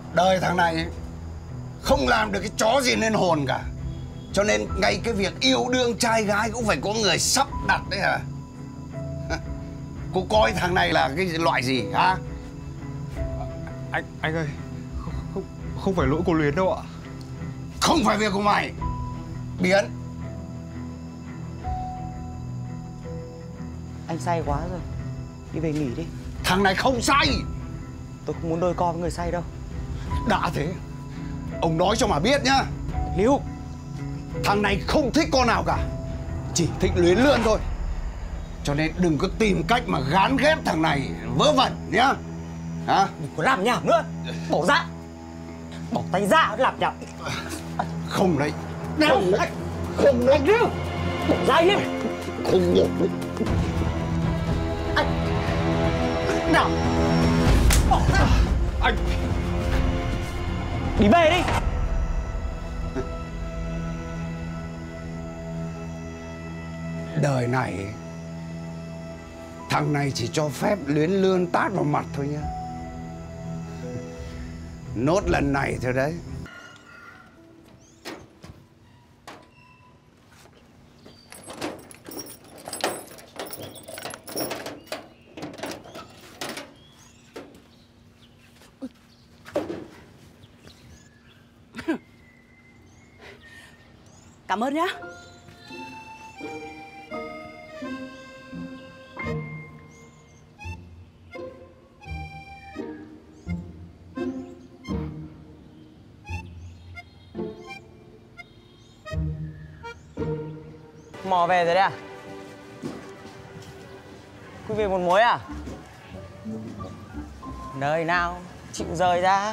Đời thằng này không làm được cái chó gì nên hồn cả. Cho nên ngay cái việc yêu đương trai gái cũng phải có người sắp đặt đấy hả? Cô coi thằng này là cái loại gì hả? Anh ơi, không phải lỗi cô Luyến đâu ạ. Không phải việc của mày. Biến. Anh say quá rồi, đi về nghỉ đi. Thằng này không say. Tôi không muốn đôi co với người say đâu. Đã thế, ông nói cho mà biết nhá. Lưu, thằng này không thích con nào cả, chỉ thích Luyến Lươn thôi. Cho nên đừng có tìm cách mà gán ghép thằng này vớ vẩn nhá. Hả? đừng có làm nhảm nữa. Bỏ ra, bỏ tay ra, làm nhảm. Không đấy. Không đấy, không đấy. Bỏ ra đi. Không được. Nào, bỏ ra. Anh đi về đi. Đời này thằng này chỉ cho phép Luyến Lươn tát vào mặt thôi nhá. Nốt lần này thôi đấy. Cảm ơn nhá. Mò về rồi đấy à? Quý về một mối à? Nơi nào chịu rời ra.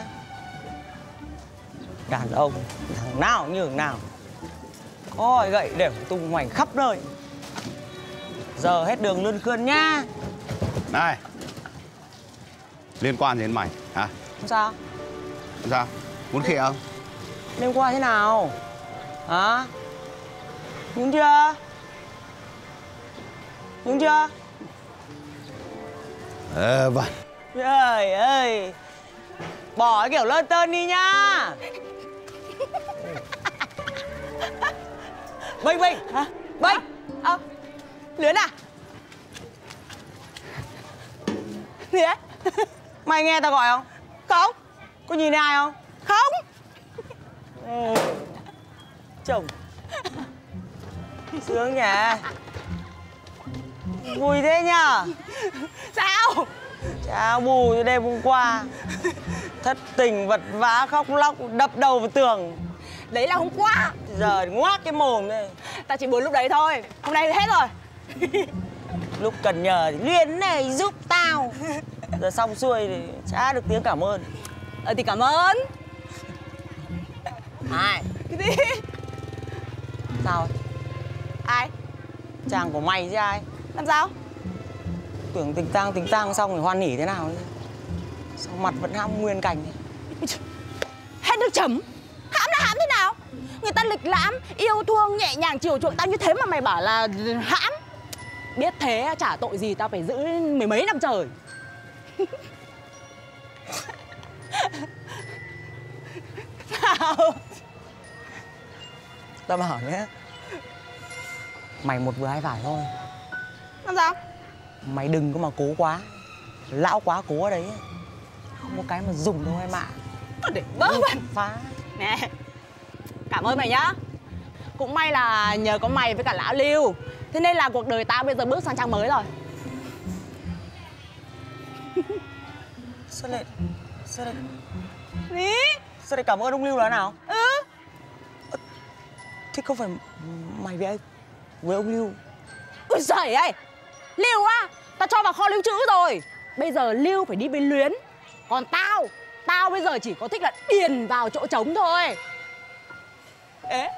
Đàn ông thằng nào như thằng nào, coi gậy đều tung hoành khắp nơi. Giờ hết đường Lươn Khươn nhá. Này, liên quan gì đến mày hả? Không sao. Không sao? Muốn khịa không? Đêm qua thế nào? Hả? Nhúng chưa? Nhúng chưa? Vâng. Trời ơi, bỏ cái kiểu lơn tơn đi nhá. Bình Bình. Hả? Bình. Luyến à? Luyến. Mày nghe tao gọi không? Không. Có nhìn thấy ai không? Không. Chồng sướng nhỉ. Vui thế nhở? Sao? Cháo bù như đêm hôm qua. Thất tình vật vã khóc lóc đập đầu vào tường. Đấy là hôm qua. Giờ ngoác cái mồm đây. Ta chỉ buồn lúc đấy thôi. Hôm nay thì hết rồi. Lúc cần nhờ thì Luyến này giúp tao. Giờ xong xuôi thì chả được tiếng cảm ơn. Thì cảm ơn. Ai? Cái gì? Sao? Ai? Chàng của mày chứ ai? Làm sao? Tưởng tình tang xong rồi hoan hỉ thế nào ấy. Sao mặt vẫn hăm nguyên cảnh ấy. Hết nước chấm. Hãm là hãm thế nào? Người ta lịch lãm, yêu thương, nhẹ nhàng chiều chuộng tao như thế mà mày bảo là hãm. Biết thế chả tội gì tao phải giữ mười mấy năm trời. Sao? Tao bảo nhé, mày một vừa hai phải thôi. Làm sao? Mày đừng có mà cố quá. Lão quá cố ở đấy ấy. Không có cái mà dùng đâu em ạ. Để vớ vẩn phá. Nè, cảm ơn mày nhá. Cũng may là nhờ có mày với cả lão Lưu, thế nên là cuộc đời tao bây giờ bước sang trang mới rồi. Sao lại Gì? Sao lại cảm ơn ông Lưu là nào? Ừ. Thế không phải mày với ông Lưu? Ôi giời ơi, Lưu á, tao cho vào kho lưu trữ rồi. Bây giờ Lưu phải đi với Luyến. Còn tao bây giờ chỉ có thích là điền vào chỗ trống thôi. Ế.